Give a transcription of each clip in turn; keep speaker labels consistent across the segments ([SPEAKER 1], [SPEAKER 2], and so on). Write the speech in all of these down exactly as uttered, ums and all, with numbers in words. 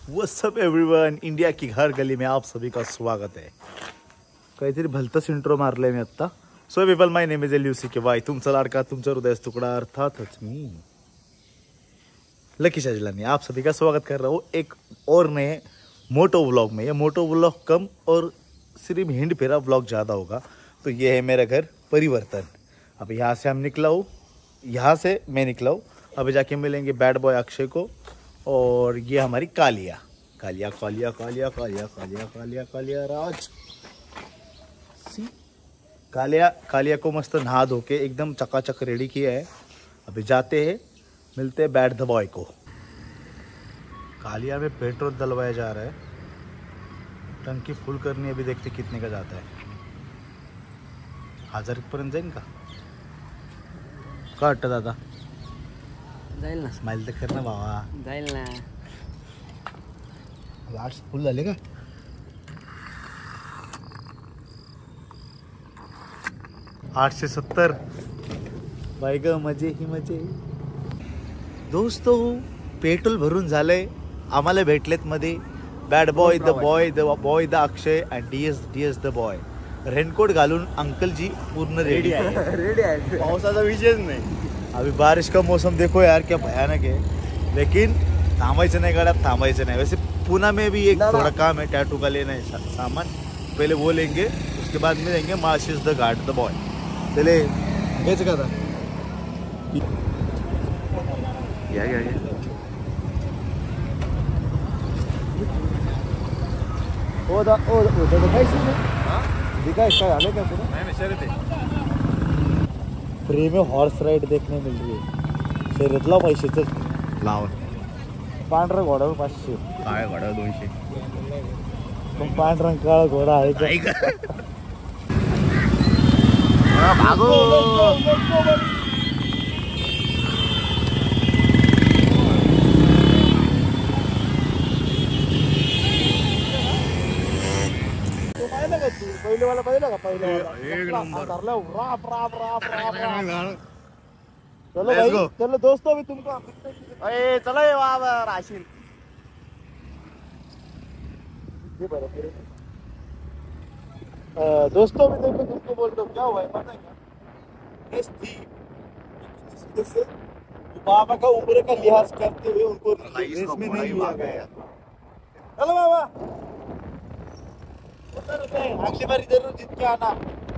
[SPEAKER 1] What's up everyone, India की हर गली में आप सभी का स्वागत है. काहीतरी भलतंच इंट्रो मारलंय मी आता. So people, my name is L U C K Y, तुमचा लाडका, तुमचा हृदयाचा तुकडा, अर्थातच मी लकी शाजिलानी आप सभी का स्वागत कर रहा हूँ एक और नए मोटो व्लॉग में. ये मोटो व्लॉग कम और सिर्फ हिंड फेरा व्लॉग ज़्यादा होगा. तो ये है मेरा घर परिवर्तन. अब यहाँ से हम निकला हूँ, यहाँ से मैं निकला हूँ. अभी जाके मिलेंगे बैड बॉय अक्षय को. और ये हमारी कालिया कालिया कालिया कालिया कालिया कालिया कालिया कालिया राज सी कालिया कालिया को मस्त नहा धो के एकदम चकाचक रेडी किया है. अभी जाते हैं, मिलते हैं बैड द बॉय को. कालिया में पेट्रोल डलवाया जा रहा है. टंकी फुल करनी है, अभी देखते कितने का जाता है. हजार पर्यंत जाईल का का वाटतं दादा?
[SPEAKER 2] जाईल ना.
[SPEAKER 1] स्माइल तर कर ना बाबा.
[SPEAKER 2] जाईल ना.
[SPEAKER 1] लास्ट फुल झाले का? आठशे सत्तर. बाय ग, मजे ही मजे. दोस्तों, पेट्रोल भरून झालंय. आम्हाला भेटलेत मध्ये bad boy the boy the boy the Akshay and D S D S the boy. Raincoat घालून अंकल जी पूर्ण रेडी आहे.
[SPEAKER 2] रेडी आहे.
[SPEAKER 1] पावसाचा विषयच नाही. अभी बारिश का मौसम देखो यार, क्या भयानक है. लेकिन थांबायचं नाही, गाड्यात थांबायचं नाही. वैसे पुणे में भी एक थोड़ा काम है, टैटू का लेना है सामान. पहले वो लेंगे, उसके बाद में लेंगे मार्शिस द घाट द बॉय. चले घ्यायचं का आता? या या या ओ दा ओ ओ दा दिखायचं ना. हां दिखाय काय आले का तुला? नाही नाही ते फ्री में हॉर्स राइड देखने मिल रही है. शर्यतला पैशाचं लाव. पांढरा घोड्यावर पाचशे, काळ्या घोड्यावर दोनशे. पण पांढरा काळा घोडा आहे का? भागो. पहिले वाला पाहिलं का? पहिले एक नंबर धरला. राप राप राप राप राप. चलो भाई, चलो दोस्तों, भी तुमको अरे चलो ये वहाँ राशिद. ये बराबर है. दोस्तों, भी देखो तुमको बोल दो क्या हुआ है पता है क्या? रेस थी जैसे बाबा का उम्र का लिहाज करते हुए उनको रेस में नहीं लिया गया. चलो बाबा, अगली बार जरूर जीत के आना.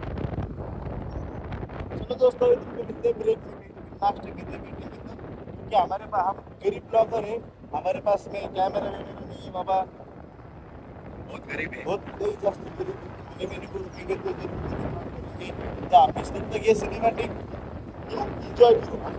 [SPEAKER 1] चलो दोस्तों, कितने ब्रेक लास्ट कितने मीटर क्योंकि हमारे पास, हम गरीब ब्लॉगर है, हमारे पास में कैमरा वैमरा नहीं है बाबा. बहुत गरीब है, बहुत नहीं जास्त गरीब. मैंने को वीडियो को करेंगे तो आप इस तक ये सिनेमैटिक एंजॉय करो.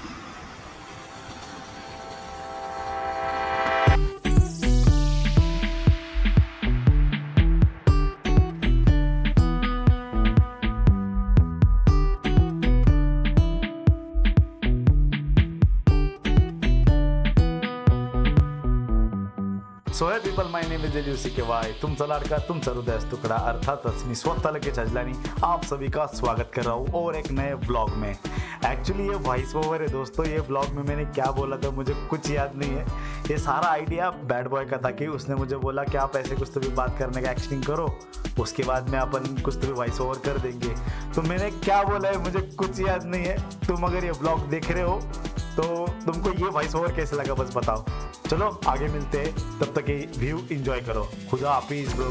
[SPEAKER 1] So hi people, my name is L U C K Y, तुमचा लाडका, तुमचा हृदयाचा तुकडा, अर्थातच मी स्वतः लकी शाजिलानी आप सभी का स्वागत कर रहा हूँ और एक नए ब्लॉग में. एक्चुअली ये वॉइस ओवर है दोस्तों. ये ब्लॉग में मैंने क्या बोला था मुझे कुछ याद नहीं है. ये सारा आइडिया बैड बॉय का था कि उसने मुझे बोला कि आप ऐसे कुछ तो भी बात करने का एक्टिंग करो, उसके बाद में अपन कुछ तो भी वॉइस ओवर कर देंगे. तो मैंने क्या बोला है मुझे कुछ याद नहीं है. तुम अगर ये ब्लॉग देख रहे हो तो तुमको ये वॉइस ओवर कैसे लगा बस बताओ. चलो आगे मिलते हैं, तब तक ये व्यू एंजॉय करो. खुदा हाफिज ब्रो.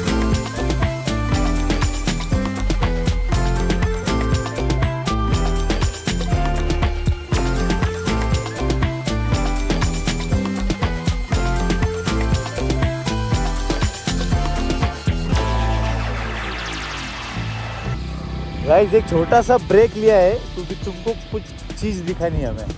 [SPEAKER 1] गाइस, एक छोटा सा ब्रेक लिया है क्योंकि तुमको कुछ चीज दिखानी है हमें.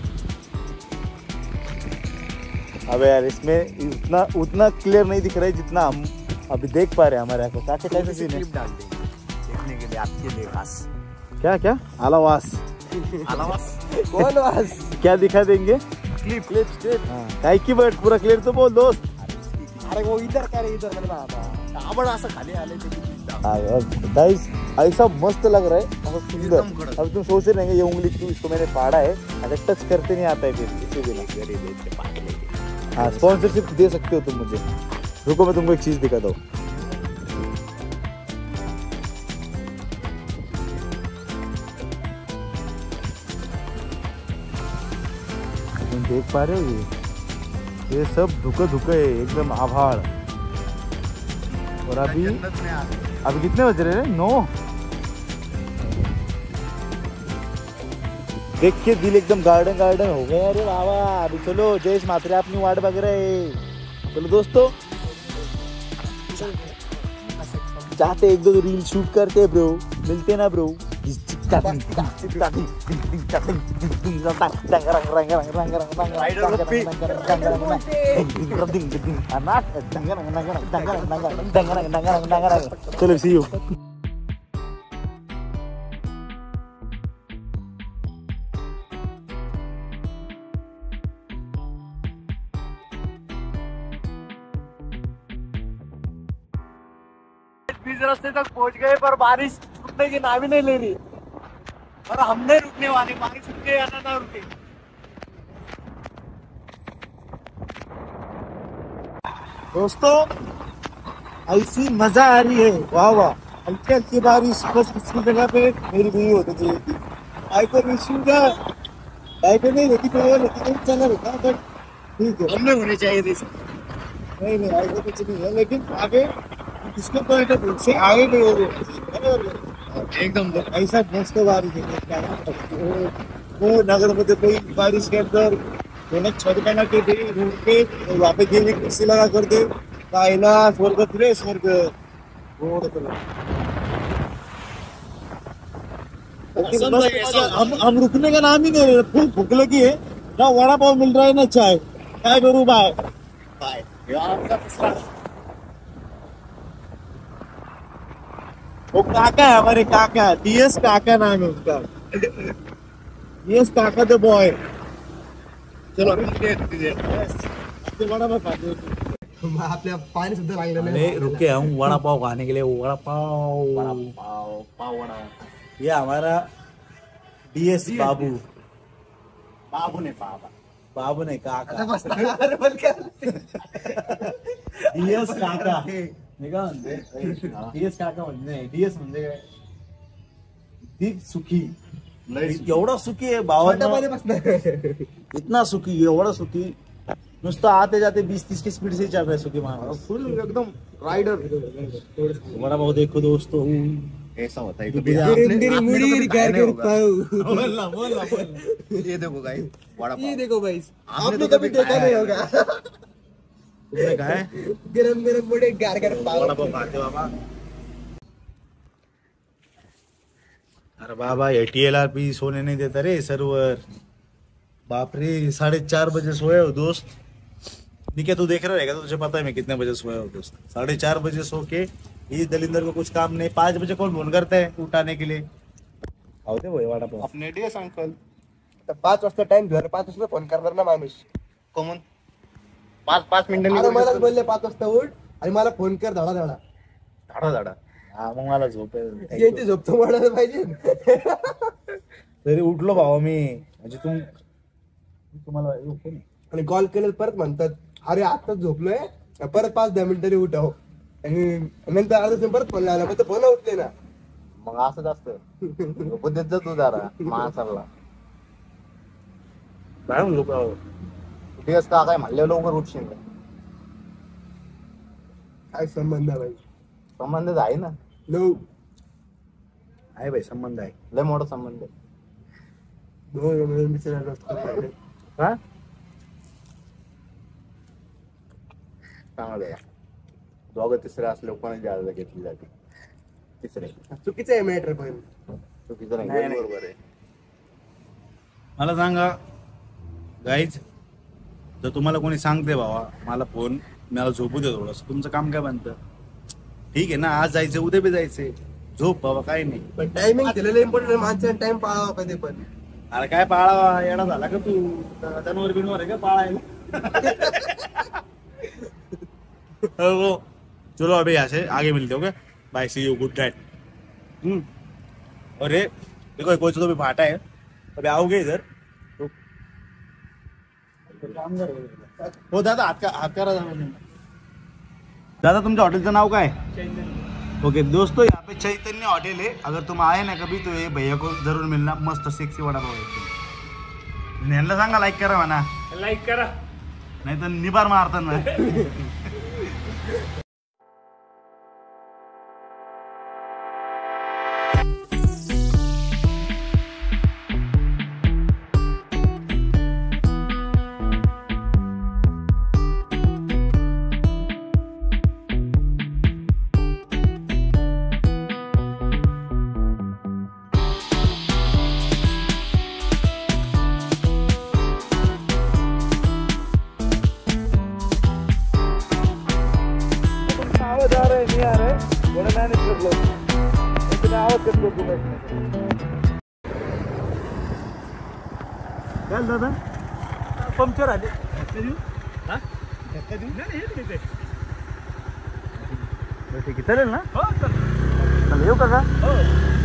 [SPEAKER 1] अबे यार, इसमें इतना उतना क्लियर नहीं दिख रहा है जितना हम अभी देख पा रहे हैं. हमारे यहाँ का कैसे सीन है डाल देंगे देखने के लिए आपके लिए खास. क्या क्या आलावास आलावास कौन वास क्या दिखा देंगे? Clip clip clip. हाँ, काय की बट पूरा क्लियर तो बोल दोस्त. अरे वो इधर क्या रे, इधर बाबा ऐसा खाली आले थे. गाइस, ऐसा मस्त लग रहा है, बहुत सुंदर. अब तुम सोच रहे हैं ये उंगली क्यों, इसको मैंने फाड़ा है, अगर टच करते नहीं आता है फिर इसी दिन. हाँ स्पॉन्सरशिप दे सकते हो तुम मुझे। रुको मैं तुमको एक चीज दिखाता हूँ। तुम देख पा रहे हो ये ये सब धुके धुके है एकदम आभार। और अभी अभी कितने बज रहे हैं? नौ। देख के दिल एकदम गार्डन गार्डन हो गया। अरे बाबा अभी चलो जयेश मात्रे अपनी वाट बग रहे। चलो दोस्तों जाते एक दो रील शूट करते ब्रो, मिलते ना ब्रो। चलो सी यू।
[SPEAKER 3] बीच रास्ते तक पहुंच गए पर बारिश रुकने की नाम ही नहीं ले रही और हम नहीं रुकने वाले। बारिश रुके या ना रुके।
[SPEAKER 1] दोस्तों ऐसी मजा आ रही है, वाह वाह। हल्की हल्की बारिश, बस किसी जगह पे मेरी भी होती चाहिए थी। आई को रिशूगा आई को नहीं होती तो लेकिन चला रहता बट ठीक है,
[SPEAKER 3] हमने होने चाहिए थे।
[SPEAKER 1] नहीं नहीं आई को कुछ नहीं है, लेकिन आगे इसको पॉइंट ऑफ व्यू से आगे भी हो गए एकदम ऐसा मस्त बारिश है। वो नगर में तो कोई बारिश के अंदर छत बना के दे रोड पे और वहाँ पे गेली कुर्सी लगा कर दे कायला स्वर्ग फिरे स्वर्ग रोड पे। हम हम रुकने का नाम ही नहीं ले रहे। फुल भूख लगी है ना, वड़ा पाव मिल रहा है ना चाय। क्या करूँ बाय बाय। वो काका है हमारे, काका डीएस काका नाम है उसका। डीएस काका द बॉय। चलो
[SPEAKER 3] आपल्या पाणी सुद्धा लागलेलं
[SPEAKER 1] अरे रुके हम वड़ा पाव खाने के लिए। वड़ा पाव वड़ा पाव पाव वड़ा। ये हमारा डीएस बाबू।
[SPEAKER 3] बाबू ने बाबा
[SPEAKER 1] बाबू ने काका
[SPEAKER 3] अरे बोल क्या
[SPEAKER 1] डीएस काका मी काय म्हणते डीएस काका म्हणजे डीएस म्हणजे काय ती सुखी एवढा सुखी आहे भावानं, इतना सुखी एवढा सुखी नुसतं आते जाते बीस तीस की स्पीड से चल रहा है सुखी माणूस
[SPEAKER 3] फुल एकदम राइडर।
[SPEAKER 1] बड़ा भाव देखो दोस्तों
[SPEAKER 3] ऐसा होता है
[SPEAKER 1] बोलना बोलना
[SPEAKER 3] ये देखो गाइस वड़ा पाव।
[SPEAKER 2] ये देखो भाई
[SPEAKER 3] आपने कभी देखा नहीं होगा।
[SPEAKER 1] तुमने कहा है
[SPEAKER 2] गरम गरम बड़े गार गार पाव।
[SPEAKER 1] बड़ा पाव खाते बाबा। अरे बाबा एटीएलआर पी सोने नहीं देता रे सर्वर। बाप रे साढ़े चार बजे सोए हो दोस्त। नहीं क्या तू देख रहा रहेगा तो तुझे पता है मैं कितने बजे सोया हो दोस्त। साढ़े चार बजे सो के ये दलिंदर को कुछ काम नहीं। पाँच बजे कौन फोन करता है उठाने के लिए? आवते वो वाड़ा पाव
[SPEAKER 3] अपने डीएस अंकल
[SPEAKER 2] पाच वाजता टाइम झाला, पाच वाजता फोन करणार ना माणूस।
[SPEAKER 3] कॉमन पाच पाच मिनिटांनी
[SPEAKER 2] अरे मलाच बोलले पाच वाजता उठ आणि मला फोन कर धडा धडा
[SPEAKER 3] धाडा धाडा।
[SPEAKER 1] हा मग मला झोप आहे.
[SPEAKER 2] यांची झोप तर वाढायला पाहिजे।
[SPEAKER 1] तरी उठलो भावा मी म्हणजे तुम तुम्हाला
[SPEAKER 2] आणि कॉल केलं परत म्हणतात अरे आताच झोपलोय परत पाच दहा मिनिटांनी उठाव आणि नंतर अर्धा तास परत फोन लावला पण फोन उठले ना।
[SPEAKER 3] मग असंच असतं बुद्धीत जातो जरा माणसाला।
[SPEAKER 1] काय म्हणलो
[SPEAKER 3] डीएस का काय म्हणले लवकर उठशील
[SPEAKER 2] काय संबंध आहे भाई?
[SPEAKER 3] संबंध आहे ना
[SPEAKER 2] नो
[SPEAKER 1] आहे भाई संबंध आहे
[SPEAKER 3] लय मोठा संबंध आहे।
[SPEAKER 2] दोन मिळून विचारायला असतं
[SPEAKER 1] हा
[SPEAKER 3] चांगलं आहे। दोघं तिसरे असले कोणाची जागा घेतली जाते तिसरे
[SPEAKER 2] चुकीचं आहे मॅटर पण
[SPEAKER 3] चुकीचं नाही
[SPEAKER 1] नाही, नाही.
[SPEAKER 3] बरोबर आहे।
[SPEAKER 1] मला सांगा गाईज जर तुम्हाला कोणी सांगते भावा मला फोन मला झोपू दे थोडस तुमचं काम काय बनतं? ठीक आहे ना आज जायचं उद्या बी जायचंय झोप बाबा काही नाही
[SPEAKER 2] पण टायमिंग दिलेलं इम्पॉर्टंट माणसाने टाइम पाळावा कधी पण।
[SPEAKER 1] अरे काय पाळावा येडा झाला का तू जनावर बिनवर आहे का पाळायला? हो चलो अभी यहाँ से आगे मिलते हो क्या? Bye see you good night. हम्म और ये देखो कोई तो भी फाटा है अभी आओगे इधर तो काम करोगे हो दादा हात का हात करा दादा, तुमच्या हॉटेलचं नाव काय? ओके दोस्तों, यहाँ पे चैतन्य होटल है। अगर तुम आए ना कभी तो ये भैया को जरूर मिलना। मस्त सेक्सी वडा पाव है। ह्यांना सांगा लाईक करा म्हणा,
[SPEAKER 3] लाईक करा
[SPEAKER 1] नाही तर निबार मारतात ना।
[SPEAKER 3] आवाज आ रहे नहीं आ रहे, बड़ा मैनेज कर लो, इतना आवाज कर लो तुम्हें।
[SPEAKER 1] चल दादा,
[SPEAKER 3] पंक्चर आले
[SPEAKER 1] हाँ? ठीक आहे, चालेल ना?
[SPEAKER 3] हो चल,
[SPEAKER 1] चल येऊ काका?
[SPEAKER 3] हो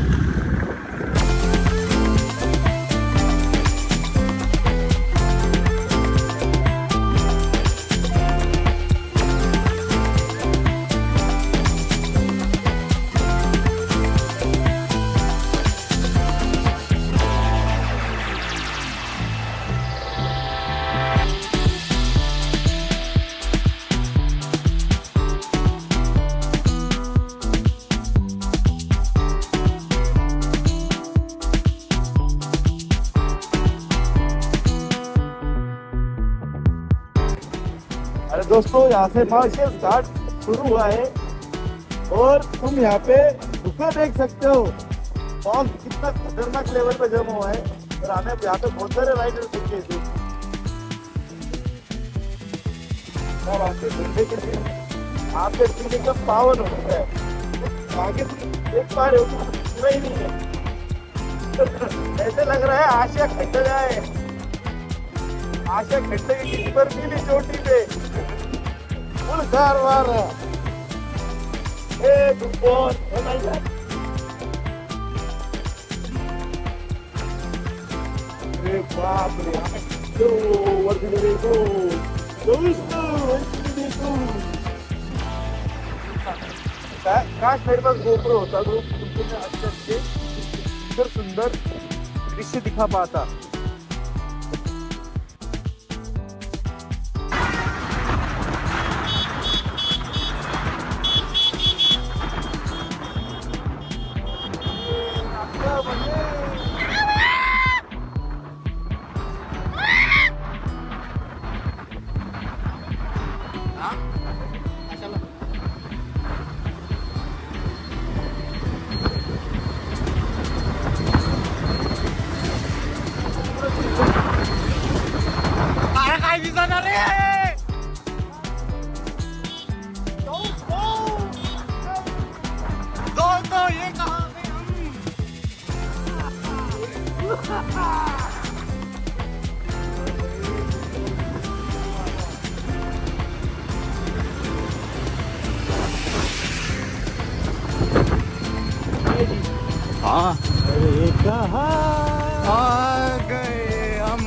[SPEAKER 3] अरे दोस्तों, यहाँ से मार्शल घाट शुरू हुआ है और तुम यहाँ पे धुआं देख सकते हो। फॉग कितना खतरनाक लेवल पे जमा हुआ है और हमें यहाँ पे बहुत सारे राइडर दिखे थे। और आपके धंधे के लिए आपके दिन एकदम पावन होता है। आगे देख पा रहे हो पूरा ही नहीं है। ऐसे लग रहा है आशिया खट जाए, आशिया खट गई पर नीली चोटी पे फुल कारवार ए दुपोर ओ माय गॉड। अरे बाप रे, तो वर्दी देखो दोस्तों, वर्दी देखो। काश मेरे पास गोप्रो होता तो तुमको मैं अच्छे अच्छे सुंदर सुंदर दृश्य दिखा पाता।
[SPEAKER 1] हाँ,
[SPEAKER 3] अरे कहाँ
[SPEAKER 1] आ गए हम।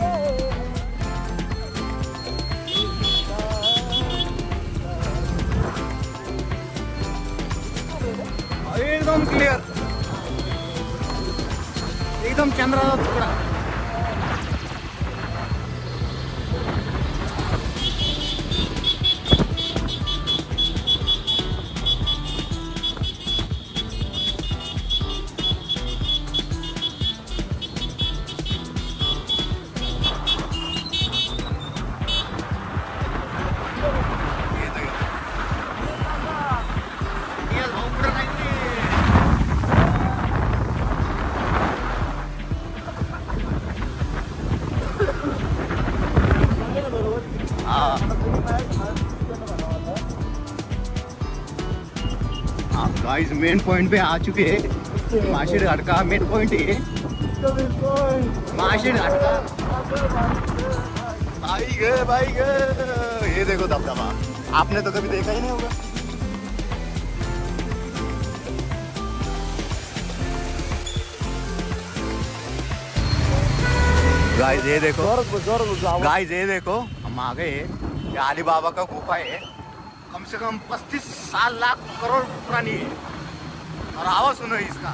[SPEAKER 1] एकदम क्लियर, एकदम चंद्राचा तुकडा। गाइस मेन पॉइंट पे आ चुके हैं। माशिर घाट का मेन पॉइंट है माशिर घाट का। भाई गए भाई गए, ये देखो दबदबा, आपने तो कभी देखा ही नहीं होगा। गाइस ये देखो, गाइस ये देखो
[SPEAKER 4] आ गए। ये अली बाबा का गुफा है, कम से कम पच्चीस साल लाख करोड़ पुरानी है। और आवाज सुनो इसका।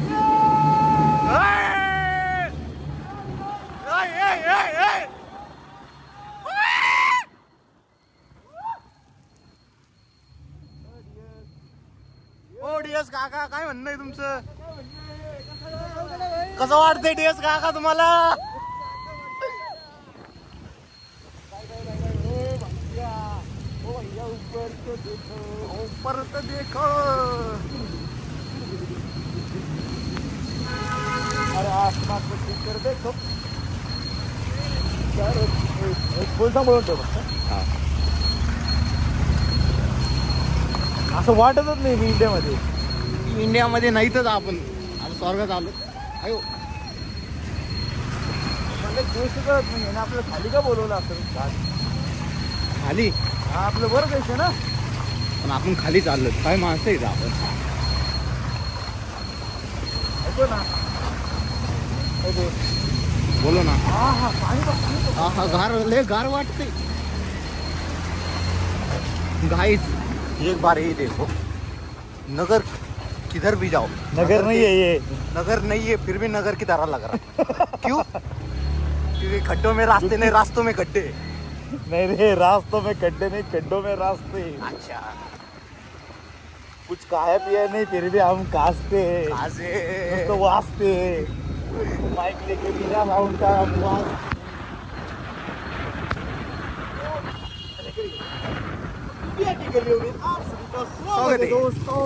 [SPEAKER 4] ओ डीएस काका, काय म्हणणं आहे तुमचं? कसं वाटतंय डीएस काका तुम्हाला? ऊपर तो देखो,
[SPEAKER 3] अरे आसमान को कर देखो, बोलता बोलतो असं वाटतच नाही मी इंडियामध्ये.
[SPEAKER 4] इंडियामध्ये नाहीतच आपण आता स्वर्गात आलो. अयो
[SPEAKER 3] मला गोष्ट कळत नाही ना, आपल्याला खाली का बोलवलं असेल?
[SPEAKER 4] खाली
[SPEAKER 3] हा आपलं बरं देश आहे ना,
[SPEAKER 4] पण आपण खाली चाललो. काय माणसं आहेत आपण.
[SPEAKER 3] ऐकू ना, ऐकू.
[SPEAKER 4] बोलो ना.
[SPEAKER 3] हा हा पाणी बघ, पाणी बघ.
[SPEAKER 4] हा हा गार लय गार वाटते. गाइस एक बार ये देखो, नगर किधर भी जाओ
[SPEAKER 3] नगर नहीं है ये,
[SPEAKER 4] नगर नहीं है, फिर भी नगर की तरह लग रहा है. क्यों? क्योंकि खड्डों में रास्ते नहीं, रास्तों में गड्ढे.
[SPEAKER 3] नहीं रे, रास्तों में गड्ढे नहीं, गड्ढों में रास्ते.
[SPEAKER 4] अच्छा,
[SPEAKER 3] कुछ खाया पिया नहीं, फिर भी हम कासते हैं.
[SPEAKER 4] कासे
[SPEAKER 3] तो वास्ते माइक लेके बिना साउंड का हम वास्ते.
[SPEAKER 4] स्वागत है
[SPEAKER 3] दोस्तों.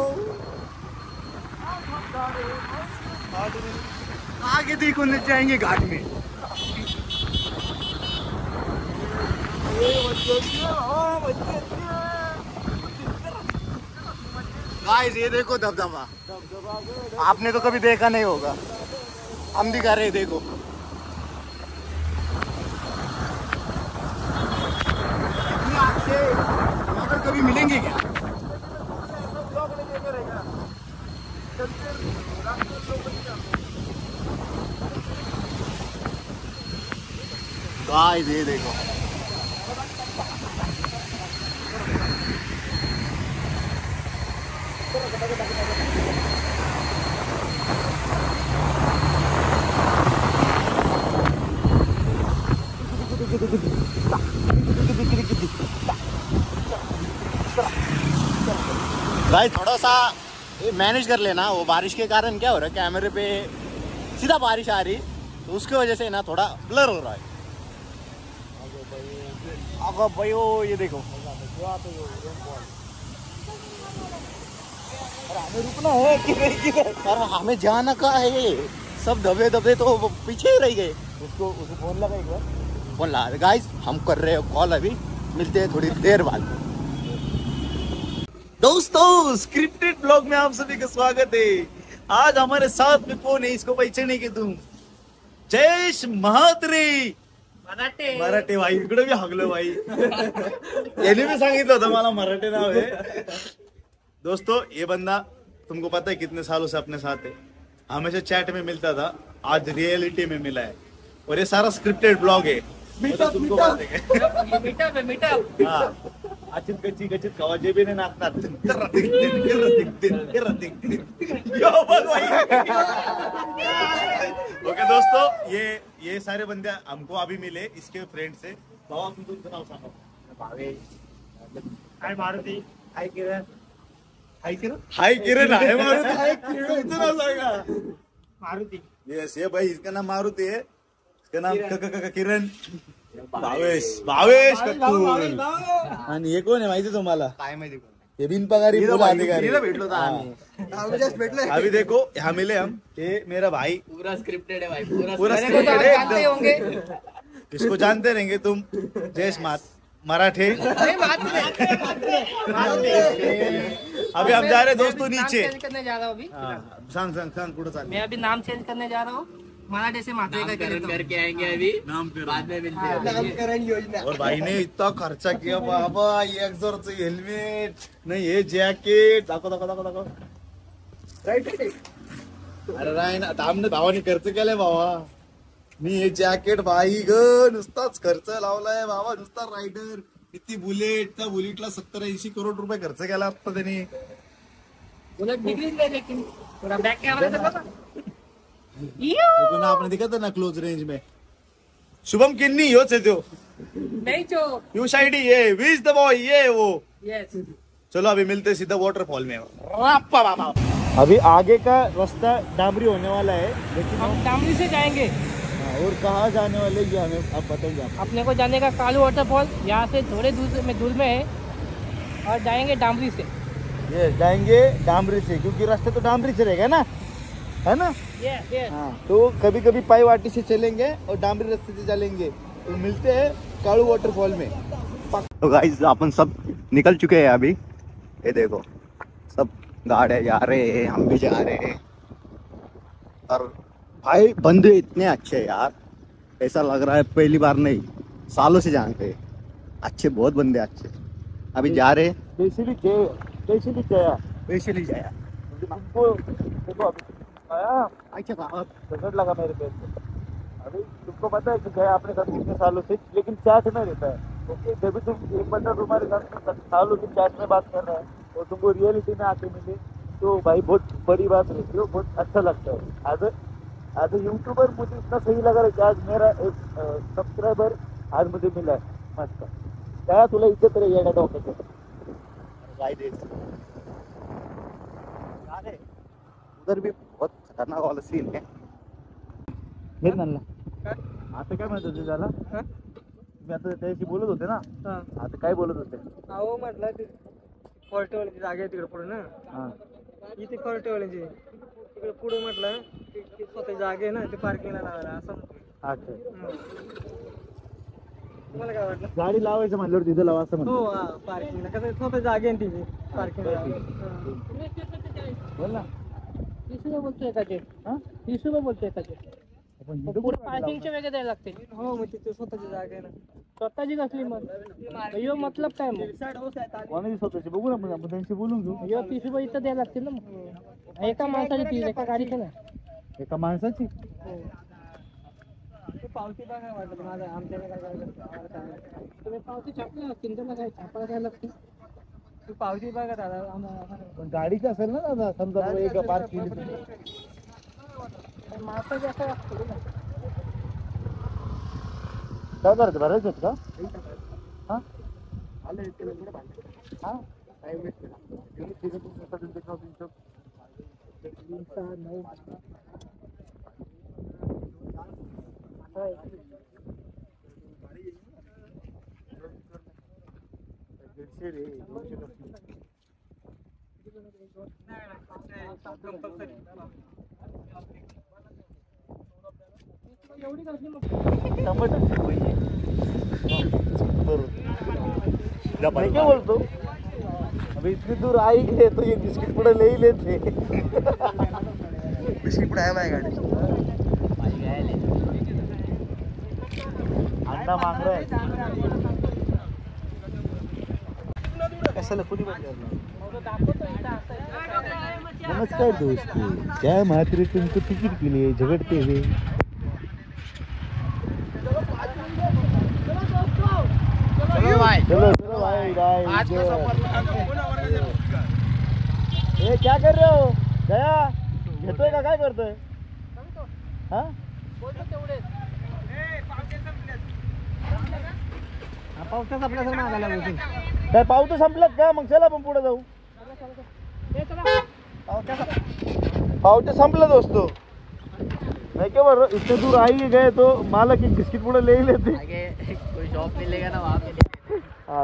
[SPEAKER 4] आगे देखो न जाएंगे घाट में. गाइस ये देखो दबदबा, आपने तो कभी देखा नहीं होगा, हम दिखा रहे. देखो आपसे अगर कभी मिलेंगे क्या? गाइस ये देखो, भाई थोड़ा सा ये मैनेज कर लेना. वो बारिश के कारण क्या हो रहा है, कैमरे पे सीधा बारिश आ रही, तो उसकी वजह से ना थोड़ा ब्लर हो रहा है. अब भाई वो ये देखो,
[SPEAKER 3] हमें रुकना है किधर किधर.
[SPEAKER 4] और हमें जाना का है. सब दबे दबे तो पीछे ही रह गए.
[SPEAKER 3] उसको उसको फोन लगा एक बार.
[SPEAKER 4] फोन लगा. गाइस हम कर रहे हो कॉल, अभी मिलते हैं थोड़ी देर बाद.
[SPEAKER 1] दोस्तों स्क्रिप्टेड ब्लॉग में आप सभी का स्वागत है. आज हमारे साथ में कौन है, इसको पहचाने की तुम? जयेश महात्रे.
[SPEAKER 5] मराठे
[SPEAKER 1] मराठे भाई इकडे भी हगलो भाई. याने भी सांगितलं होतं मला मराठे नाव है. दोस्तों ये बंदा तुमको पता है कितने सालों से अपने साथ है, हमेशा चैट में मिलता था, आज रियलिटी में मिला है. और ये सारा स्क्रिप्टेड ब्लॉग है.
[SPEAKER 2] मीटअप
[SPEAKER 1] तुमको
[SPEAKER 2] मीटअप
[SPEAKER 1] बात है.
[SPEAKER 5] मीटअप है मीटअप.
[SPEAKER 1] हाँ अचित गच्ची गच्चित खावा जे भी नाही नाचणार. ओके दोस्तों, ये ये सारे बंदे हमको अभी मिले इसके फ्रेंड से. भावा तुम तुमचं नाव सांगा.
[SPEAKER 5] हाय मारुती. हाय किरण.
[SPEAKER 1] हाय किरण. हाय किरण आहे मारुती. हाय किरण तुमचं नाव सांगा.
[SPEAKER 5] मारुती.
[SPEAKER 1] यस ये भाई इसका नाम मारुति है, इसका नाम क- क- क- किरण. भावेश भावेश कट्टूर. आणि हे कोण आहे माहिती तुम्हाला?
[SPEAKER 4] काय माहिती कोण?
[SPEAKER 1] हे बिनपगारी पूरा अधिकारी.
[SPEAKER 4] इथं भेटलो होतो आम्ही.
[SPEAKER 2] आम्ही just भेटलोय.
[SPEAKER 1] अभी देखो यहाँ मिले हम. ये मेरा भाई
[SPEAKER 5] पूरा स्क्रिप्टेड है भाई. पूरा
[SPEAKER 1] पूरा
[SPEAKER 5] मेरे को तो
[SPEAKER 1] scripted
[SPEAKER 5] आप
[SPEAKER 1] है
[SPEAKER 5] जानते
[SPEAKER 1] एकदम.
[SPEAKER 5] होंगे.
[SPEAKER 1] इसको जानते रहेंगे तुम. जयेश मात मराठे.
[SPEAKER 5] नहीं बात नहीं.
[SPEAKER 1] अभी हम जा रहे हैं दोस्तों
[SPEAKER 5] नाम
[SPEAKER 1] नीचे.
[SPEAKER 5] चेंज करने जा रहा हूँ अभी.
[SPEAKER 1] हाँ, सांग सांग सांग कुठं चालले?
[SPEAKER 5] मैं अभी नाम चेंज करने जा रहा हूँ. मराठे से माथे का करके आएंगे अभी.
[SPEAKER 1] नाम
[SPEAKER 5] बाद में मिलते हैं.
[SPEAKER 2] नामकरण योजना.
[SPEAKER 1] और भाई ने इतना खर्चा किया बाबा. एक जोरचं हेल्मेट नाही, हे जॅकेट. दाखव दाखव दाखव दाखव.
[SPEAKER 2] Right right.
[SPEAKER 1] अरे नाही ना, थांब ना, भावाने खर्च केलाय भावा. मी हे जॅकेट भाई ग नुसताच खर्च लावलाय बाबा, नुसता रायडर किती बुलेट, त्या बुलेटला सत्तर ऐंशी करोड रुपये खर्च केला आता त्याने.
[SPEAKER 5] बुलेट बिगड़ी गई लेकिन पूरा बैक कैमरा देखो
[SPEAKER 1] ना आपने दिखा था ना क्लोज रेंज में. शुभम किन्नी योच है जो
[SPEAKER 5] नहीं जो
[SPEAKER 1] यू शाइडी ये विज द बॉय ये वो.
[SPEAKER 5] यस
[SPEAKER 1] चलो अभी मिलते सीधा वाटरफॉल में.
[SPEAKER 3] अभी आगे का रास्ता डामरी होने वाला है, लेकिन
[SPEAKER 5] हम डामरी से जाएंगे.
[SPEAKER 3] और कहाँ जाने वाले ये हमें आप बताइए.
[SPEAKER 5] अपने को जाने का कालू वाटरफॉल यहाँ से थोड़े दूर में दूर में है, और जाएंगे डामरी से.
[SPEAKER 3] ये जाएंगे डामरी से, क्योंकि रास्ता तो डामरी से रहेगा ना, है ना.
[SPEAKER 5] यस यस
[SPEAKER 3] हाँ, तो कभी कभी पाई वाटी से चलेंगे और डामरी रास्ते से चलेंगे. तो मिलते हैं कालू वाटरफॉल में.
[SPEAKER 4] तो गाइस अपन सब निकल चुके हैं अभी. ये देखो सब गाड़े जा रहे हैं, हम भी जा रहे हैं. और भाई बंदे इतने अच्छे हैं यार, ऐसा लग रहा है पहली बार नहीं, सालों से जानते हैं. अच्छे, बहुत बंदे अच्छे. अभी जा रहे हैं.
[SPEAKER 3] कैसे भी गए, कैसे भी गया,
[SPEAKER 4] वैसे नहीं जाया.
[SPEAKER 3] हमको देखो अभी आया
[SPEAKER 4] अच्छा कहा
[SPEAKER 3] बजट लगा मेरे पैर पे. अभी तुमको पता है कि गया आपने साथ कितने सालों से, लेकिन चैट में रहता है. ओके, जब भी तुम एक बंदा तुम्हारे साथ सालों से चैट में बात कर रहा है और तुमको रियलिटी में आके मिले, तो भाई बहुत बड़ी बात रहती है, बहुत अच्छा लगता है. एज एज ए यूट्यूबर मुझे इतना सही लगा है कि आज मेरा एक सब्सक्राइबर आज मुझे मिला है. मस्त क्या तुला इज्जत रहेगा डॉक्टर.
[SPEAKER 4] उधर भी बहुत खतरनाक वाला सीन है.
[SPEAKER 3] हे म्हणला आता काय म्हणत होते त्याला. मी आता त्याशी बोलत होते ना. आता काय बोलत होते.
[SPEAKER 5] अहो म्हटलं ते कोर्टेवाल्याची जागा आहे तिकडे पुढे ना.
[SPEAKER 3] हा,
[SPEAKER 5] इथे कोर्टेवाल्याची तिकडे पुढे म्हटलं ते स्वतः जागा आहे ना, ते पार्किंगला लावायला असं.
[SPEAKER 3] अच्छा,
[SPEAKER 5] तुम्हाला काय वाटलं.
[SPEAKER 3] गाडी लावायचं म्हणल्यावर तिथं लावा असं म्हणतो.
[SPEAKER 5] हो पार्किंगला कसं स्वतः जागा आहे तिथे पार्किंगला.
[SPEAKER 3] बोल ना.
[SPEAKER 5] तीस रुपये बोलतोय का ते. तीस रुपये बोलतोय का ते. पुढे पार्किंगचे वेगळे द्यायला लागते. हो मग तिथे स्वतःची जागा आहे ना. स्वतःची कसली मग यो मतलब काय मग.
[SPEAKER 3] कोणाची स्वतःची बघू ना, आपण आपण त्यांची बोलून घेऊ.
[SPEAKER 5] यो तीस रुपये इथं द्यायला लागतील ना मग. एका माणसाची तीस, एका गाडीचे ना.
[SPEAKER 3] एका माणसाची
[SPEAKER 5] पावती बघा वाटत माझं आमच्याकडे काय करायचं. तुम्ही पावती छापली असतील त्याला काय छापायला काय लागते. तू पावती बघा दादा आम्हाला.
[SPEAKER 3] पण गाडीची असेल ना दादा, समजा बाबा एक पार्क केली तुम्ही.
[SPEAKER 5] माणसाची असं असतं ना.
[SPEAKER 3] काय करायचं, भरायचं का. हा हा
[SPEAKER 5] एवढी कसली मग.
[SPEAKER 3] मैं क्या बोलतो. अभी इतनी दूर आई गए तो ये बिस्किट पूरा ले ही लेते.
[SPEAKER 2] बिस्किट पुढे आहे माझ्या गाडी.
[SPEAKER 3] अंडा मांग रहा है. कशाला कुणी नमस्कार दोस्तों, क्या मात्र तुमको टिकट के लिए झगड़ते हुए. चलो चलो भाई भाई. ए क्या कर रहे हो. गया घेतोय का काय करतोय. हा
[SPEAKER 5] पावसाच आपल्याला मागायला बोलतो.
[SPEAKER 3] काय पावतं संपलं का. मग चला आपण पुढे जाऊ. पावते संपलं दोस्तों. नहीं क्या बोल रहा. इतने दूर आई गए तो मालक एक बिस्किट पूरा ले ही लेते.
[SPEAKER 5] कोई शॉप मिलेगा ना वहाँ पे.
[SPEAKER 3] हाँ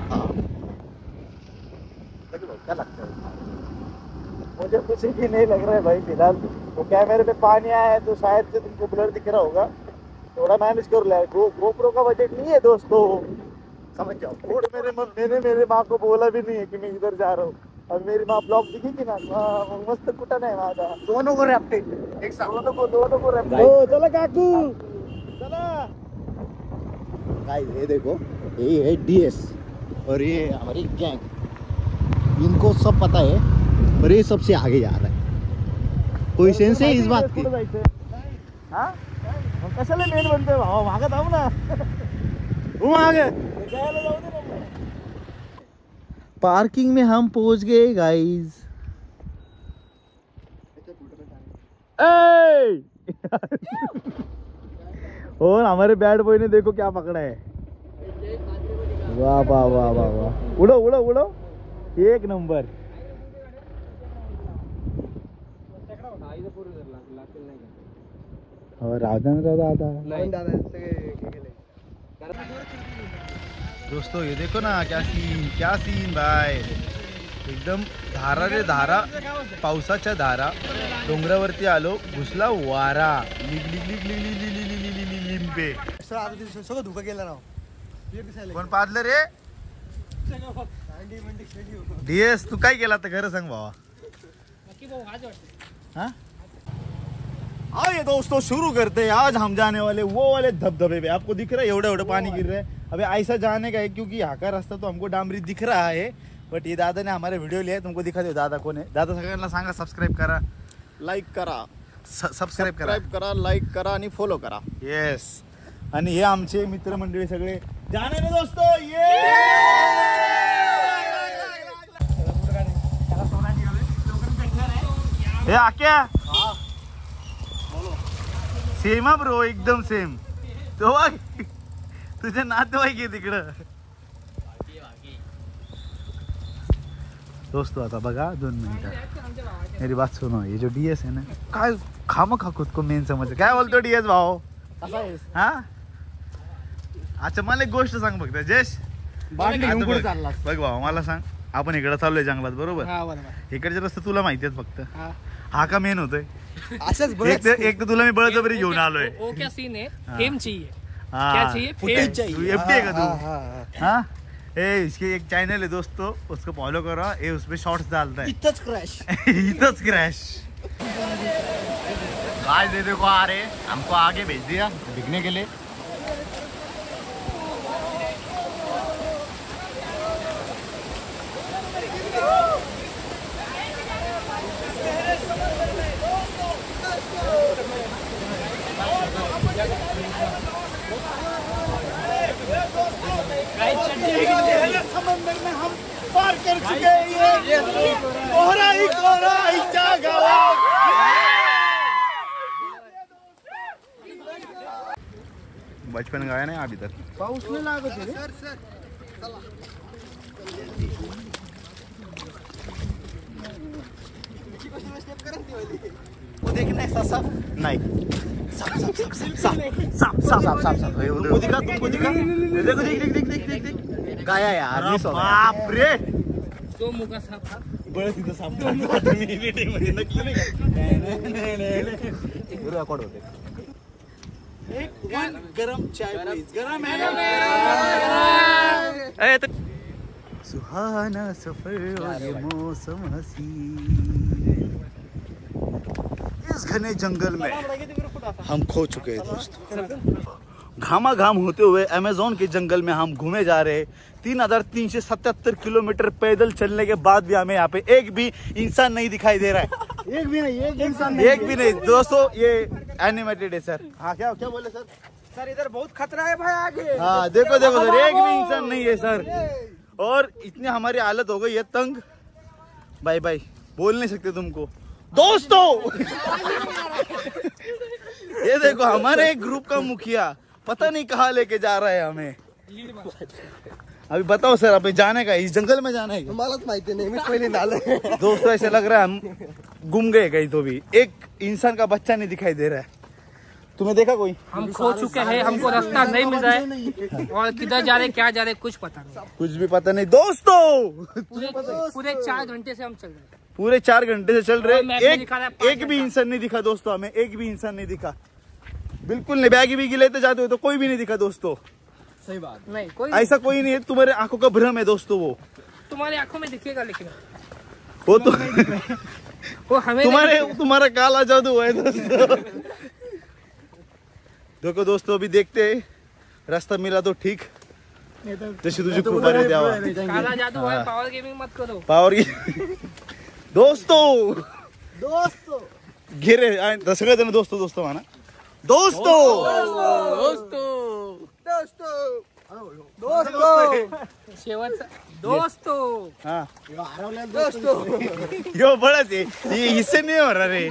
[SPEAKER 4] क्या लगता है.
[SPEAKER 3] मुझे कुछ भी नहीं लग रहा है भाई फिलहाल. तो कैमरे पे पानी आया है तो शायद से तुमको ब्लर दिख रहा होगा. थोड़ा मैनेज कर लिया. गो गोप्रो का बजट नहीं है दोस्तों,
[SPEAKER 4] समझ जाओ.
[SPEAKER 3] और मेरे मैंने मेरे माँ को बोला भी नहीं है कि मैं इधर जा रहा हूँ. अब मेरी माँ ब्लॉग दिखेगी ना. हाँ, मस्त कुटन है माझा.
[SPEAKER 4] दोनों को रैप्टे एक साथ.
[SPEAKER 3] दोनों को दोनों को रैप. ओ चला काकू चला.
[SPEAKER 4] गाइस ये देखो, ये है डीएस और ये हमारी गैंग. इनको सब पता है और ये सबसे आगे जा रहा है. कोई सेंस है इस बात की.
[SPEAKER 3] हाँ कशाला लेट बनतोय भावा, मागं थांब ना.
[SPEAKER 4] वो आगे
[SPEAKER 3] जायला जाऊ दे ना.
[SPEAKER 4] पार्किंग में हम पहुंच गए गाइस. और हमारे बैड बॉय ने देखो क्या पकड़ा है. वाह वाह वाह वाह वाह. उड़ो उड़ो उड़ो, एक नंबर. और राजन दादा दोस्तों ये देखो ना क्या सीन, क्या सीन भाई. एकदम धारा रे धारा, पावसाच्या धारा. डोंगरावरती आलो, घुसला वारा. लिग लिग लिग लिग लिग लिग लिग लिग लिग लिग लिंबे.
[SPEAKER 2] सगळं धुका गेला राव.
[SPEAKER 4] कोण पाजलं रे? डीएस तू काय केला तर खरं सांग भावा. हाँ आइए दोस्तों शुरू करते हैं. आज हम जाने वाले वो वाले धबधबे पे. आपको दिख रहा है एवढे एवढे पानी गिर रहा है. अभी ऐसा जाने का है क्योंकि यहाँ का रास्ता तो हमको डामरी दिख रहा है, बट ये दादा ने हमारे वीडियो लिया है. तुमको दिखा दो दादा कोण आहे. दादा सगळ्यांना सांगा सबस्क्राईब करा,
[SPEAKER 6] लाईक करा,
[SPEAKER 4] सबस्क्राईब करा,
[SPEAKER 6] सबस्क्राईब करा, लाईक करा आणि फॉलो करा.
[SPEAKER 4] येस. आणि हे आमचे मित्रमंडळी सगळे जाने ने दोस्तों. ये हे आक्या सेम ब्रो, एकदम सेम. तो बघ तुझे नातेवाईक आहे तिकडं. दोस्तों आता बघा दोन मिनिटं, मेरी बात सुनो. ये जो डीएस है ना, काय खाम खा खुद को मेन समज. काय बोलतो डीएस भाऊ? हा अच्छा मला एक गोष्ट सांग फक्त जयेश. बघ भाऊ मला सांग, आपण इकडे चाललोय जंगलात बरोबर. इकडचे रस्ते तुला माहिती आहेत फक्त. हा का मेन होतोय? एक तर एक तर तुला मी बळजबरी घेऊन आलोय.
[SPEAKER 5] वो क्या सीन है? फेम चाहिए.
[SPEAKER 4] हाँ,
[SPEAKER 5] क्या चाहिए? फेम
[SPEAKER 4] चाहिए. एफडी है का तू? हाँ ए इसके एक चैनल है दोस्तों, उसको फॉलो करो. ये उसमें शॉर्ट्स डालता है.
[SPEAKER 2] इथंच क्रॅश.
[SPEAKER 4] इथंच क्रैश. आज दे देखो आ रहे, हमको आगे भेज दिया दिखने के लिए. समंदर में हम पार कर चुके हैं. कोहरा ही कोहरा इच्छा गावा. बचपन गाया नहीं अभी तक.
[SPEAKER 2] पाऊस नाही लागत रे. सर सर चला.
[SPEAKER 4] वो देखना है ससा नहीं. साप साप साप साप साप साप साप साप साप. तुमको दिखा, तुमको दिखा. देखो देख देख देख देख देख देख गाया यार. बाप रे.
[SPEAKER 5] तो मुका साप था.
[SPEAKER 4] बड़ा सीधा साप था. मीटिंग मध्ये नकली नाही का? रेकॉर्ड होते. एक वन गरम चाय प्लीज. गरम है ना. सुहाना सफर और ये मौसम हसी. इस घने जंगल में हम खो चुके हैं दोस्तों. घामा घाम होते हुए अमेज़न के जंगल में हम घूमे जा रहे. तीन हजार तीन सौ सतहत्तर किलोमीटर पैदल चलने के बाद भी हमें यहाँ पे एक भी इंसान नहीं दिखाई दे रहा है.
[SPEAKER 2] एक भी नहीं, एक इंसान नहीं.
[SPEAKER 4] एक भी नहीं दोस्तों. ये एनिमेटेड है सर. हाँ क्या क्या बोले सर?
[SPEAKER 2] सर इधर बहुत खतरा है भाई आगे.
[SPEAKER 4] हाँ देखो देखो सर, एक भी इंसान नहीं है सर. और इतनी हमारी हालत हो गई है तंग. बाय बाय बोल नहीं सकते तुमको दोस्तों. ये देखो हमारे एक ग्रुप का मुखिया पता नहीं कहाँ लेके जा रहा है हमें. अभी बताओ सर, अभी जाने का इस जंगल में जाना है?
[SPEAKER 2] मलाच माहिती नाही, मी पहिले आलोय.
[SPEAKER 4] दोस्तों ऐसे लग रहा है हम गुम गए कहीं. तो भी एक इंसान का बच्चा नहीं दिखाई दे रहा है. तुम्हें देखा कोई?
[SPEAKER 5] हम खो चुके हैं, हमको रास्ता नहीं मिल रहा है और किधर जा रहे क्या जा रहे कुछ पता नहीं.
[SPEAKER 4] कुछ भी पता नहीं दोस्तों.
[SPEAKER 5] पूरे पूरे चार घंटे से हम चल रहे हैं.
[SPEAKER 4] पूरे चार घंटे से चल रहे.
[SPEAKER 5] मैप में
[SPEAKER 4] एक
[SPEAKER 5] दिखा रहा है पाँच
[SPEAKER 4] एक भी
[SPEAKER 5] घंटा.
[SPEAKER 4] इंसान नहीं दिखा दोस्तों हमें. एक भी इंसान नहीं दिखा. बिल्कुल नहीं. बैगी भी लेते जाते हो तो कोई भी नहीं दिखा दोस्तों.
[SPEAKER 2] सही बात.
[SPEAKER 5] नहीं कोई
[SPEAKER 4] ऐसा कोई नहीं है. तुम्हारे आंखों का भ्रम है दोस्तों. वो
[SPEAKER 5] तुम्हारी आंखों में दिखेगा लेकिन
[SPEAKER 4] वो तो
[SPEAKER 5] वो हमें
[SPEAKER 4] तुम्हारे तुम्हारा काला जादू है दोस्तों. देखो दोस्तों अभी देखते हैं रास्ता मिला तो ठीक. जैसे तुझे कृपा रे द्यावा.
[SPEAKER 5] काला जादू है. पावर गेमिंग मत करो.
[SPEAKER 4] पावर की दोस्तों
[SPEAKER 2] दोस्तों
[SPEAKER 4] घेरे सगळे जण दोस्तों दोस्तों म्हणा. दोस्तों
[SPEAKER 5] शेवटचा दोस्तो
[SPEAKER 4] हाँ यो बड़ाच आहे ये हिस्से नाही हो रहा रे.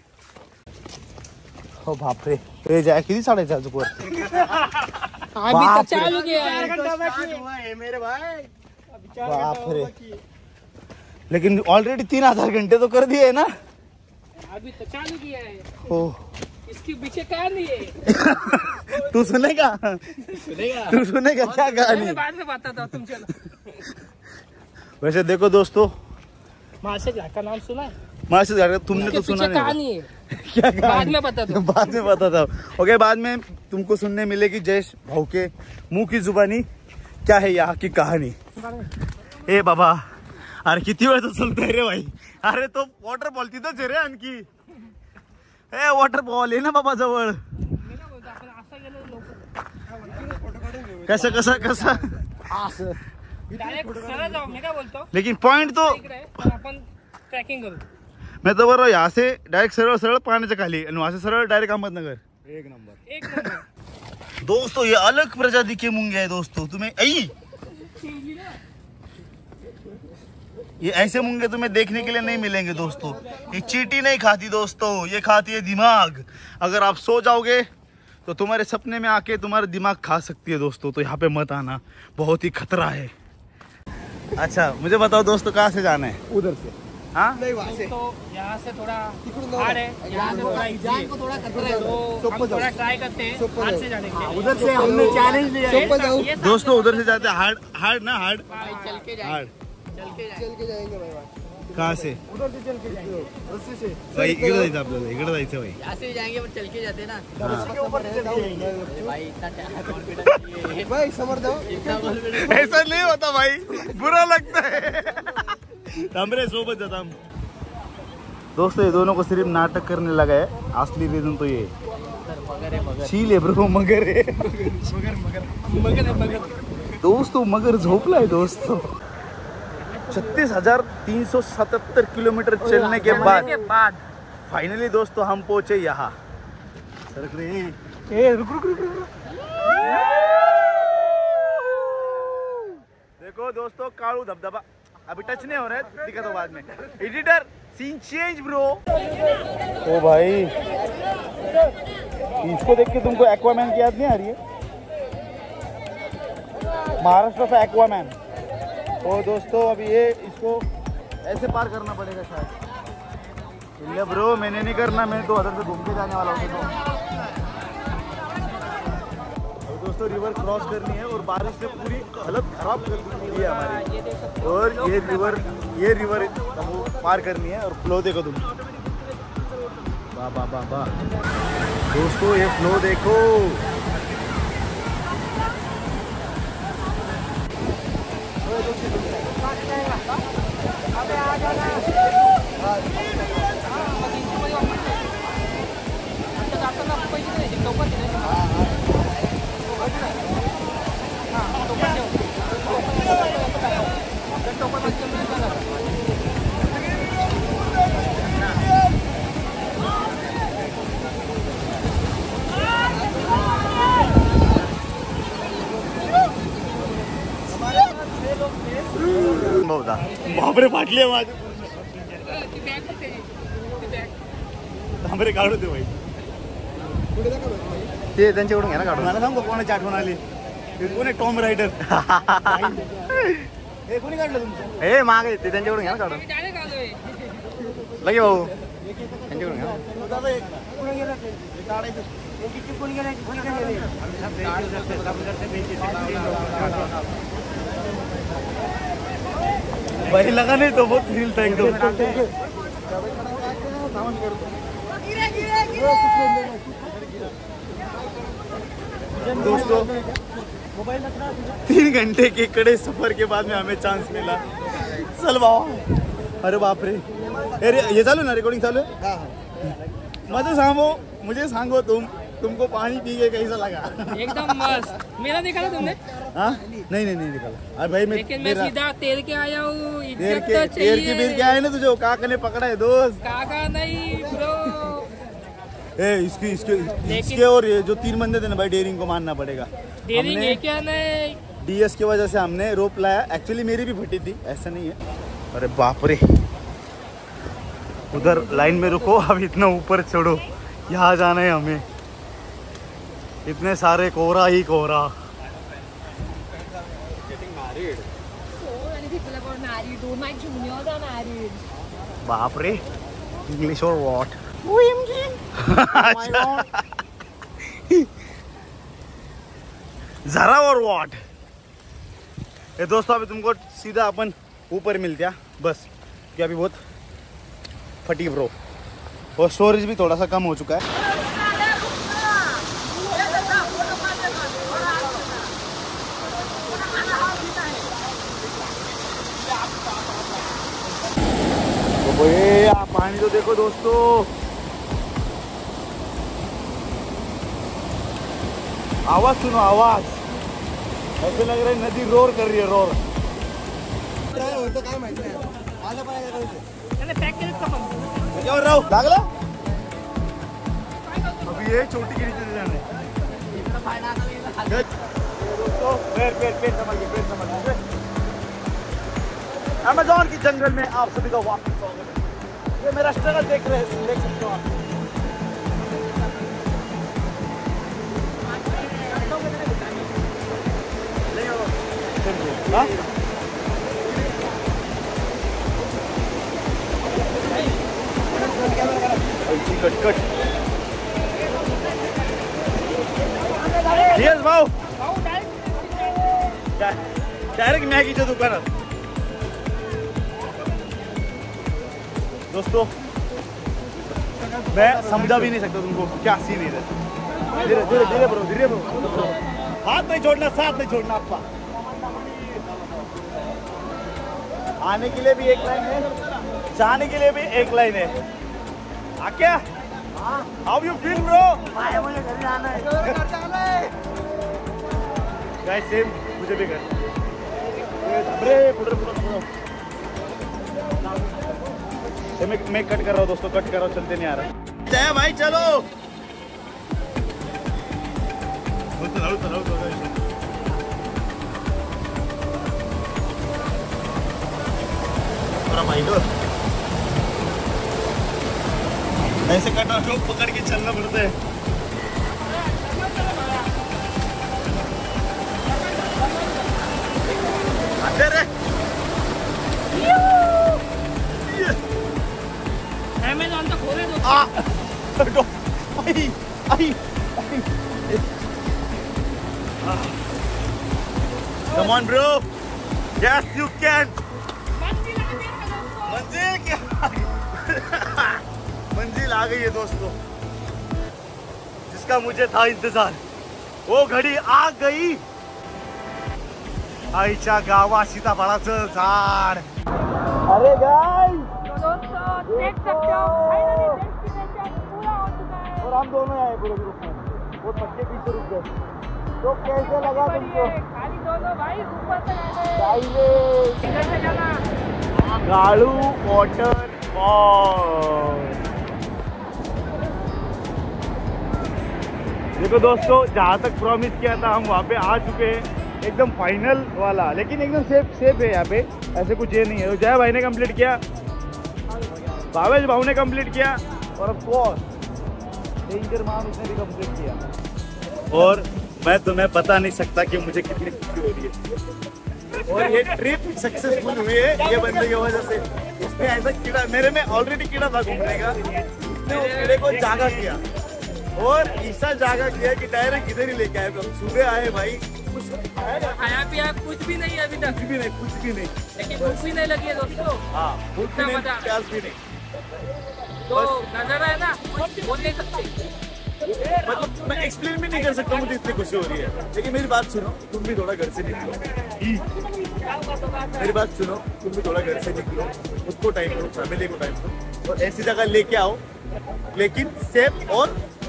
[SPEAKER 4] हो बापरे रे जाय किती साडेचार चुक वर
[SPEAKER 5] अभी तो चालू किया है
[SPEAKER 2] मेरे भाई
[SPEAKER 4] बापरे. लेकिन ऑलरेडी तीन हजार घंटे तो कर दिए है ना.
[SPEAKER 5] अभी तो चालू किया है.
[SPEAKER 4] हो
[SPEAKER 5] इसके पीछे कहानी है.
[SPEAKER 4] तू सुनेगा सुनेगा तू सुनेगा क्या कहानी.
[SPEAKER 5] मैं बाद में बताता हूँ तुम चलो.
[SPEAKER 4] वैसे देखो दोस्तों
[SPEAKER 5] मार्शल का नाम सुना है.
[SPEAKER 4] मार्शल घाट तुमने
[SPEAKER 5] इसके
[SPEAKER 4] तो सुना
[SPEAKER 5] पीछे
[SPEAKER 4] नहीं
[SPEAKER 5] कहानी है.
[SPEAKER 4] क्या
[SPEAKER 5] बाद
[SPEAKER 4] कहानी
[SPEAKER 5] में बताता हूँ.
[SPEAKER 4] बाद में बताता हूँ. ओके बाद में तुमको सुनने मिलेगी जयेश भाऊ के मुंह की जुबानी क्या है यहाँ की कहानी. ए बाबा अरे किती वेळ चलतोय रे भाई. अरे तो वॉटरफॉल तिथंच आहे रे आणखी. ए वॉटरफॉल आहे ना बाबा जवळ. कसं कसं कसं
[SPEAKER 5] डायरेक्ट सरळ जाऊ. मी काय बोलतो
[SPEAKER 4] लेकिन पॉइंट तो
[SPEAKER 5] इकडे आहे, पण आपण ट्रॅकिंग करू.
[SPEAKER 4] मैं तो बोल रहा हूँ यहाँ से डायरेक्ट सरळ सरळ पाण्याच्या खाली आणि वहाँ से सरळ डायरेक्ट अहमदनगर.
[SPEAKER 5] एक नंबर.
[SPEAKER 4] दोस्तों ये अलग प्रजाति के मूंगे है दोस्तों. तुम्हें आई ये ऐसे मूंगे तुम्हें देखने के लिए नहीं मिलेंगे दोस्तों. ये चींटी नहीं खाती दोस्तों, ये खाती है दिमाग. अगर आप सो जाओगे तो तुम्हारे सपने में आके तुम्हारा दिमाग खा सकती है दोस्तों. तो यहाँ पे मत आना, बहुत ही खतरा है. अच्छा मुझे बताओ दोस्तों कहाँ से जाना है.
[SPEAKER 2] उधर से
[SPEAKER 4] हाँ
[SPEAKER 5] तो यहाँ से थोड़ा हार्ड है, यहाँ से थोड़ा इजी है. थोड़ा खतरा है तो हम थोड़ा ट्राई करते हैं हार्ड से जाने के लिए.
[SPEAKER 2] उधर से हमने चैलेंज लिया है.
[SPEAKER 5] ये साथ
[SPEAKER 4] दोस्तों उधर से जाते हैं हार्ड हार्ड ना हार्ड
[SPEAKER 5] चल के
[SPEAKER 4] हार्ड.
[SPEAKER 2] चल के जाएंगे भाई.
[SPEAKER 4] कहाँ से
[SPEAKER 2] उधर से चल के जाएंगे. रस्सी से
[SPEAKER 4] भाई इकडे जायचं आपल्याला. इकडे जायचं भाई.
[SPEAKER 5] यहाँ से जाएंगे पर चल के जाते ना.
[SPEAKER 2] रस्सी के ऊपर से जाएंगे
[SPEAKER 5] भाई इतना कॉन्फिडेंस.
[SPEAKER 2] भाई समझ जाओ.
[SPEAKER 4] ऐसा नहीं होता भाई, बुरा लगता है. हमरे सोबत जाता हम. दोस्तों ये दोनों को सिर्फ नाटक करने लगा है. असली रीजन तो ये शील है ब्रो. मगर है
[SPEAKER 5] मगर है मगर.
[SPEAKER 4] दोस्तों मगर झोपला है दोस्तों. छत्तीस हजार तीन सौ सतहत्तर किलोमीटर चलने के बाद
[SPEAKER 5] बाद
[SPEAKER 4] फाइनली दोस्तों हम पहुंचे यहाँ. सरक रे.
[SPEAKER 2] ए रुक रुक रुक रुक.
[SPEAKER 4] देखो दोस्तों कालू धबधबा अभी टच नहीं हो रहा है, दिखा दो बाद में. Editor scene change bro. ओ भाई इसको देख के तुमको एक्वामैन की याद नहीं आ रही है. महाराष्ट्र का एक्वामैन. ओ दोस्तों अभी ये इसको ऐसे पार करना पड़ेगा शायद. ये ब्रो मैंने नहीं करना, मैं तो उधर से घूम के जाने वाला हूँ. दोस्तों रिवर क्रॉस करनी है और बारिश से पूरी हालत खराब कर दी है हमारी. और ये रिवर ये रिवर पार करनी है. और फ्लो देखो तुम. वाह वाह वाह वाह दोस्तों ये फ्लो देखो. बापरे फाटले माझे. बापरे काढू दे भाई. ते त्यांच्याकडून घ्या ना काढून. मला सांगू कोणाची आठवण आली. कोण आहे टॉम रायडर. हे कोणी काढलं तुमचं. हे माग आहे ते त्यांच्याकडून घ्या ना काढून. लगे भाऊ त्यांच्याकडून घ्या. भाई लगा नहीं तो बहुत थ्रिल था एकदम. दोस्तों तीन घंटे के कड़े सफर के बाद में हमें चांस मिला. चल भाऊ. अरे बाप रे. अरे ये चालू ना रिकॉर्डिंग चालू है. मुझे सांगो मुझे सांगो तुम तुमको पानी पी के कैसा लगा.
[SPEAKER 5] एकदम मस्त. मेरा देखा था तुमने.
[SPEAKER 4] हाँ नहीं नहीं नहीं निकाला. अरे भाई मैं
[SPEAKER 5] लेकिन मैं सीधा तैर के आया हूँ.
[SPEAKER 4] तैर के तैर के फिर क्या है ना तुझे काका ने पकड़ा है दोस्त.
[SPEAKER 5] काका नहीं ब्रो.
[SPEAKER 6] ए, इसकी इसके इसके और ये जो तीन बंदे थे ना भाई, डेयरिंग को मानना पड़ेगा।
[SPEAKER 5] डेयरिंग है क्या नहीं,
[SPEAKER 6] डीएस की वजह से हमने रोप लाया। एक्चुअली मेरी भी फटी थी, ऐसा नहीं है।
[SPEAKER 1] अरे बाप रे, उधर लाइन में रुको, अब इतना ऊपर चढ़ो, यहाँ जाना है हमें। इतने सारे कोहरा ही कोहरा। बाप रे, इंग्लिश और वॉट जरा और वॉट। ये दोस्तों अभी तुमको सीधा अपन ऊपर मिल गया बस, कि अभी बहुत फटी ब्रो, और स्टोरेज भी थोड़ा सा कम हो चुका है। तो ये आप पानी तो देखो दोस्तों, आवाज सुनो, आवाज ऐसे लग रहा है नदी रोर कर रही है, रोर।
[SPEAKER 2] काय माहिती नाही माझं पण
[SPEAKER 5] पैक केलं का पण?
[SPEAKER 6] क्या हो रहा हो? लागला?
[SPEAKER 1] अभी ये चोटी के नीचे जाने। दोस्तों पैर पैर पैर संभालिए, पैर संभालिए। अमेज़न की जंगल में आप सभी का वापस स्वागत है। ये मेरा स्ट्रगल देख रहे हैं, देख सकते हो आप। हाँ? कट कट यस भाऊ, डायरेक्ट मॅगीच्या दुकानात। दोस्तों मैं समझा भी नहीं सकता तुमको क्या सीन है। धीरे धीरे धीरे ब्रो, धीरे ब्रो, हाथ नहीं छोड़ना, साथ नहीं छोड़ना आपका। आने के लिए भी एक लाइन है, जाने के लिए भी एक लाइन है। आ क्या? How you feel bro? मुझे घर जाना है। गाइस सेम, मुझे भी घर। ब्रे पुडर पुडर पुडर। मैं मैं कट कर रहा हूँ दोस्तों, कट कर रहा हूँ, चलते नहीं आ रहा। जय भाई चलो। चलो चलो चलो। भाई तो ऐसे कटा को पकड़ के चलना पड़ता है।
[SPEAKER 5] अमेज़न तो खोले दो।
[SPEAKER 1] आ आई आई Come on bro, yes you can। मंजिल क्या? मंजिल आ गई है दोस्तों, जिसका मुझे था इंतजार, वो घड़ी आ गई। आईच्या गावा सीताफळाचं झाड। अरे गाइस,
[SPEAKER 5] दोस्तों देख सकते हो फाइनली डेस्टिनेशन पूरा हो चुका है,
[SPEAKER 1] और हम दोनों आए पूरे ग्रुप में, वो पक्के पीछे रुक गए। तो कैसे लगा तुमको?
[SPEAKER 5] खाली दोनों भाई ऊपर से
[SPEAKER 1] इधर से जाना। गाड़ू वाटरफॉल। देखो दोस्तों, जहाँ तक प्रॉमिस किया था हम वहाँ पे आ चुके हैं, एकदम फाइनल वाला, लेकिन एकदम सेफ सेफ है यहाँ पे, ऐसे कुछ ये नहीं है। तो जय भाई ने कंप्लीट किया, भावेश भाव ने कंप्लीट किया, और ऑफ कोर्स डेंजर माम उसने भी कंप्लीट किया। और मैं तुम्हें बता नहीं सकता कि मुझे कितनी खुशी हो रही है। और ये ट्रिप सक्सेसफुल हुई है ये बंदे की वजह से। उसने ऐसा कीड़ा, मेरे में ऑलरेडी कीड़ा था घूमने का, उसने उस कीड़े को जागा किया, और ऐसा जागा किया कि डायरेक्ट इधर ही लेके आए। हम सुबह आए भाई, कुछ
[SPEAKER 5] खाया पिया कुछ भी नहीं अभी तक,
[SPEAKER 1] कुछ भी नहीं, कुछ भी नहीं,
[SPEAKER 5] लेकिन भूख भी नहीं लगी है दोस्तों।
[SPEAKER 1] हाँ भूख भी नहीं, प्यास भी नहीं।
[SPEAKER 5] तो नजारा है ना, कुछ बोल नहीं सकते,
[SPEAKER 1] मतलब मैं एक्सप्लेन भी नहीं कर सकता, मुझे इतनी खुशी हो रही है। लेकिन मेरी बात सुनो, तुम भी थोड़ा घर से निकलो। मेरी बात सुनो, तुम भी थोड़ा घर से निकलो, खुद को टाइम दो, फैमिली को टाइम दो, और ऐसी जगह लेके आओ, लेकिन सेफ और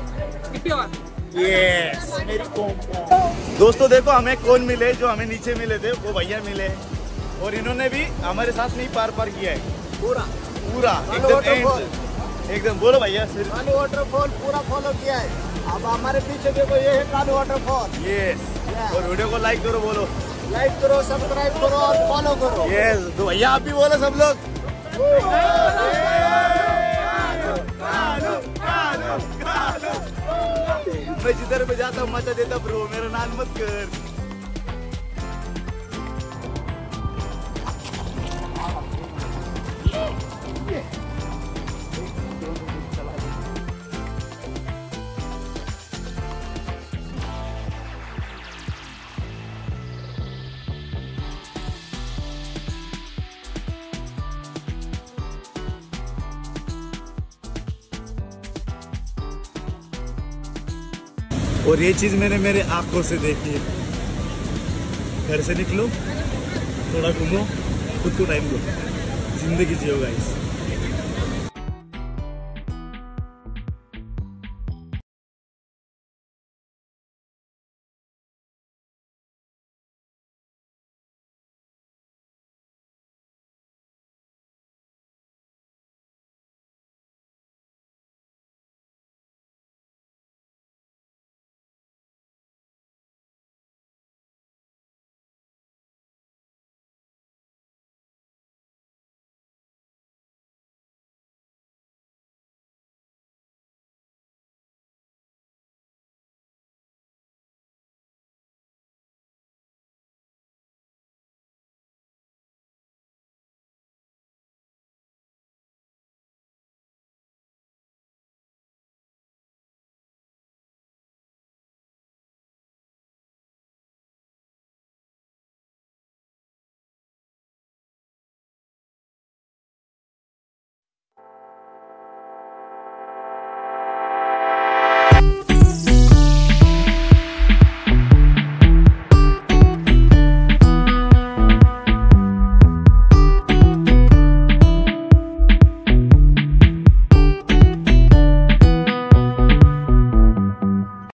[SPEAKER 1] यस मेरी दोस्तों। देखो हमें कौन मिले, जो हमें नीचे मिले थे वो भैया मिले, और इन्होंने भी हमारे साथ नहीं पार पार किया है पूरा पूरा एकदम एंड।
[SPEAKER 6] एकदम बोलो भैया।
[SPEAKER 4] कालू वाटरफॉल पूरा फॉलो किया है। अब हमारे पीछे देखो, ये है कालू वाटरफॉल।
[SPEAKER 6] यस, और वीडियो को लाइक करो, बोलो
[SPEAKER 4] लाइक करो, सब्सक्राइब करो और फॉलो करो।
[SPEAKER 6] यस। तो भैया आप भी बोलो सब लोग। मैं जिधर में जाता हूँ मजा देता ब्रो, मेरा नाम मत कर। और ये चीज मैंने मेरे आंखों से देखी है। घर से निकलो, थोड़ा घूमो, खुद को टाइम दो, जिंदगी जियो गाइस।